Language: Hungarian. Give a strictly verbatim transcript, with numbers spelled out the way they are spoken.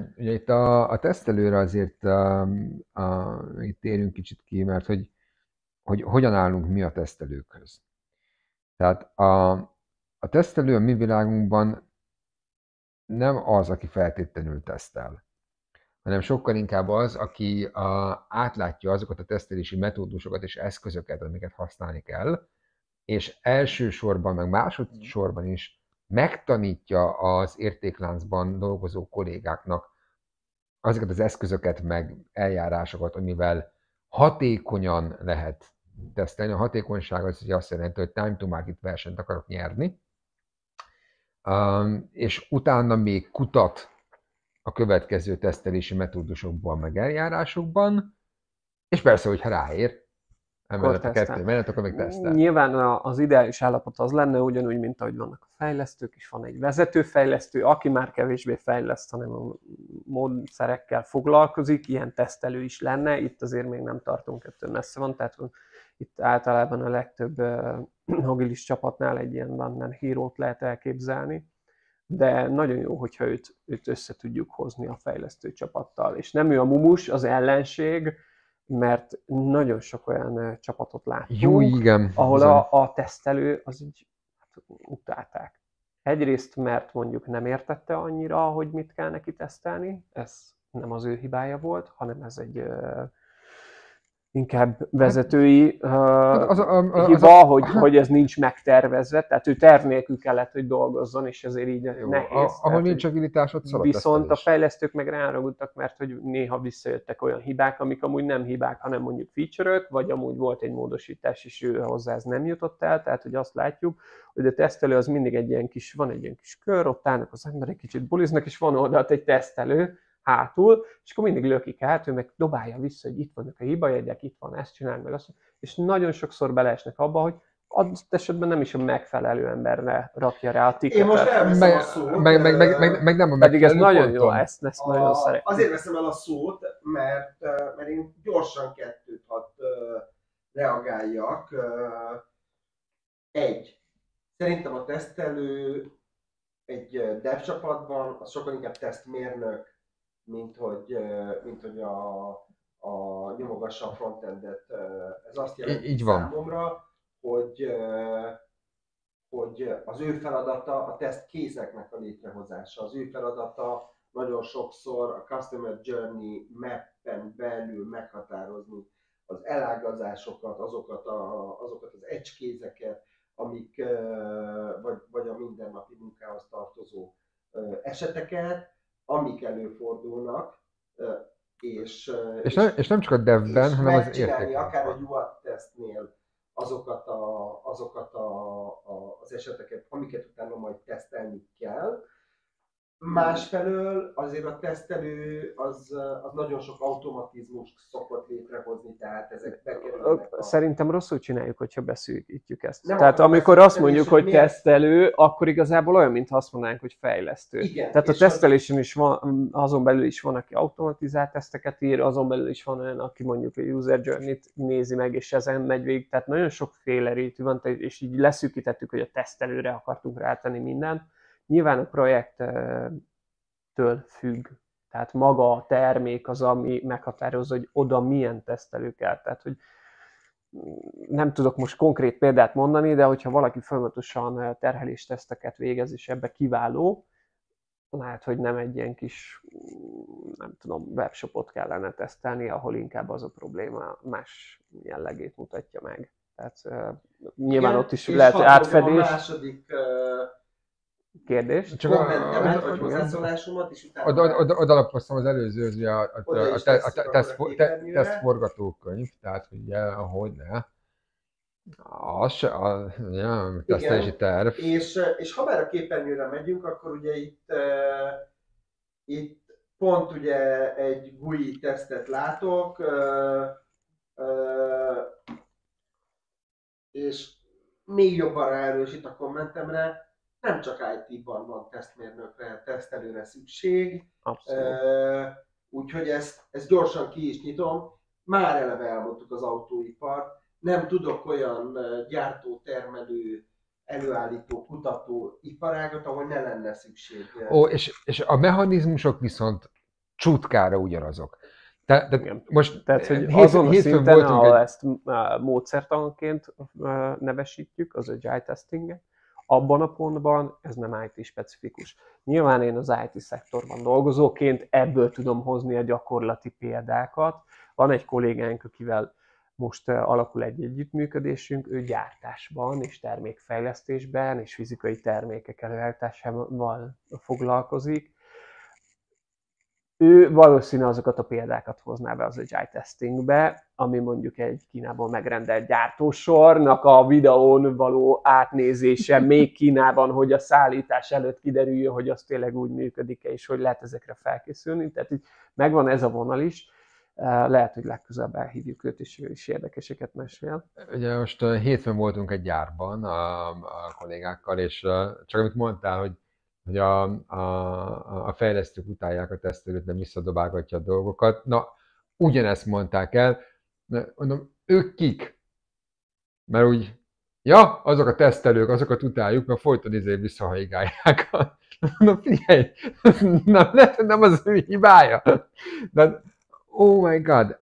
ugye itt a, a tesztelőre azért um, a, itt térjünk kicsit ki, mert hogy, hogy hogyan állunk mi a tesztelőkhöz. Tehát a, a tesztelő a mi világunkban nem az, aki feltétlenül tesztel, hanem sokkal inkább az, aki a, átlátja azokat a tesztelési metódusokat és eszközöket, amiket használni kell, és elsősorban, meg másodszorban is megtanítja az értékláncban dolgozó kollégáknak azokat az eszközöket, meg eljárásokat, amivel hatékonyan lehet tesztelni. A hatékonyság az azt jelenti, hogy time to market versenyt akarok nyerni, um, és utána még kutat a következő tesztelési metódusokban, meg eljárásokban, és persze, hogyha ráér, emellett a kettő mellett, akkor meg tesztel. Nyilván az ideális állapot az lenne, ugyanúgy, mint ahogy vannak a fejlesztők, és van egy vezetőfejlesztő, aki már kevésbé fejleszt, hanem a módszerekkel foglalkozik, ilyen tesztelő is lenne, itt azért még nem tartunk, ettől messze van, tehát itt általában a legtöbb uh, agilis csapatnál egy ilyen one-man hero-t lehet elképzelni, de nagyon jó, hogyha őt, őt össze tudjuk hozni a fejlesztő csapattal, és nem ő a mumus, az ellenség, mert nagyon sok olyan csapatot láttunk, Jó, igen, ahol a, a tesztelő az így hát, utálták. Egyrészt, mert mondjuk nem értette annyira, hogy mit kell neki tesztelni, ez nem az ő hibája volt, hanem ez egy uh, inkább vezetői uh, az, a, a, hiba, az a, hogy, hogy ez nincs megtervezve, tehát ő terv nélkül kellett, hogy dolgozzon, és ezért így jó, nehéz. A, ahol nincs agilitás, ott szalad. Viszont a fejlesztők meg ráragadtak, mert hogy néha visszajöttek olyan hibák, amik amúgy nem hibák, hanem mondjuk feature-ök, vagy amúgy volt egy módosítás, és ő hozzá ez nem jutott el, tehát hogy azt látjuk, hogy a tesztelő az mindig egy ilyen kis, van egy ilyen kis kör, ott állnak az emberek, kicsit buliznak, és van oldalt egy tesztelő hátul, és akkor mindig lökik át, ő meg dobálja vissza, hogy itt vannak a hibajegyek, itt van, ezt csinálj meg, azt, és nagyon sokszor beleesnek abba, hogy adott esetben nem is a megfelelő emberre rakja rá a tiketet. Én most elveszem a szót. Meg, meg, meg, meg, meg nem a Pedig ez nagyon ponton. jó, ezt, ezt a, nagyon szeretem. Azért veszem el a szót, mert, mert én gyorsan kettőt hadd reagáljak. Egy. Szerintem a tesztelő egy dev csapatban az sokkal inkább tesztmérnök, mint hogy, mint hogy a, a nyomogassa a frontendet. Ez azt jelenti így van. számomra, hogy, hogy az ő feladata a teszt kézeknek a létrehozása. Az ő feladata nagyon sokszor a Customer Journey Map-en belül meghatározni az elágazásokat, azokat, a, azokat az edge kézeket, amik, vagy, vagy a mindennapi munkához tartozó eseteket, amik előfordulnak, és, és, nem, és nem csak a devben, és hanem az megcsinálni értékben. akár a u á tesztnél azokat, a, azokat a, a, az eseteket, amiket utána majd tesztelni kell. Másfelől azért a tesztelő az, az nagyon sok automatizmust szokott létrehozni, tehát ezek bekerülnek. A... Szerintem rosszul csináljuk, hogyha beszűkítjük ezt. Nem tehát amikor azt mondjuk, hogy miért... tesztelő, akkor igazából olyan, mintha azt mondanánk, hogy fejlesztő. Igen, tehát a tesztelésen is van, azon belül is van, aki automatizált teszteket ír, azon belül is van olyan, aki mondjuk a user journey-t nézi meg, és ezen megy végig. Tehát nagyon sokféle rétű van, és így leszűkítettük, hogy a tesztelőre akartunk rátenni mindent. Nyilván a projekttől függ, tehát maga a termék az, ami meghatározza, hogy oda milyen tesztelő kell. Tehát, hogy nem tudok most konkrét példát mondani, de hogyha valaki folyamatosan terhelésteszteket végez, és ebbe kiváló, lehet, hogy nem egy ilyen kis, nem tudom, webshopot kellene tesztelni, ahol inkább az a probléma más jellegét mutatja meg. Tehát uh, nyilván igen, ott is lehet átfedés. A második, uh... kérdés. Csak kommentemet, vagy hozzászólásomat, és utána... Oda, oda, oda alapoztam az előző, ugye a, a, a, a, a, a teszt, teszt forgatókönyv, tehát ugye, ahogy ne. Az se, a, ja, tesztelési terv. És, és ha már a képernyőre megyünk, akkor ugye itt, uh, itt pont ugye egy gú i tesztet látok, uh, uh, és még jobban ráerősít a kommentemre, nem csak í té-ban van tesztmérnökre, tesztelőre szükség, uh, úgyhogy ezt, ezt gyorsan ki is nyitom. Már eleve elmondtuk az autóipart, nem tudok olyan gyártó, termelő, előállító, kutató iparágat, ahol ne lenne szükség. Ó, és, és a mechanizmusok viszont csutkára ugyanazok. Te, te most Tehát, hogy hétfőn, azon a hétfőn szinten, voltunk ahol egy... ezt módszertanként nevesítjük, az agile testinget, abban a pontban ez nem i té specifikus. Nyilván én az i té szektorban dolgozóként ebből tudom hozni a gyakorlati példákat. Van egy kollégánk, akivel most alakul egy együttműködésünk, ő gyártásban és termékfejlesztésben és fizikai termékek előállításával foglalkozik. Ő valószínűleg azokat a példákat hozná be az agile testingbe, ami mondjuk egy Kínából megrendelt gyártósornak a videón való átnézése még Kínában, hogy a szállítás előtt kiderüljön, hogy az tényleg úgy működik-e, és hogy lehet ezekre felkészülni. Tehát így megvan ez a vonal is. Lehet, hogy legközelebb elhívjuk őt, és ő is érdekeseket mesél. Ugye most hétfőn voltunk egy gyárban a, a kollégákkal, és csak amit mondtál, hogy hogy a, a, a fejlesztők utálják a tesztelőt, nem visszadobálgatja a dolgokat. Na, ugyanezt mondták el, mondom, ők kik? Mert úgy, ja, azok a tesztelők, azokat utáljuk, mert folyton izé visszahajigálják. Na figyelj, nem, nem az ő hibája. De, oh my god,